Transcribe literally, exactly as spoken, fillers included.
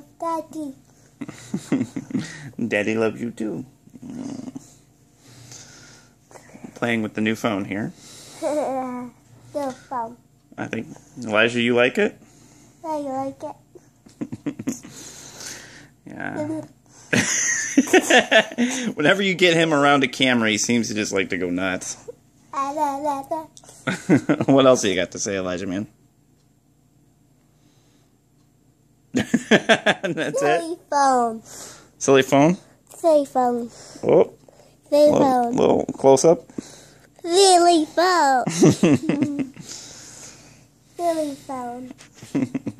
love Daddy. Daddy loves you too. Playing with the new phone here. New phone. I think, Elijah, you like it? I like it. Yeah. Whenever you get him around a camera, he seems to just like to go nuts. What else do you got to say, Elijah, man? That's Silly it? phone. Silly phone? Silly phone. Oh. Silly Little, phone. little close up. Silly phone. Silly phone.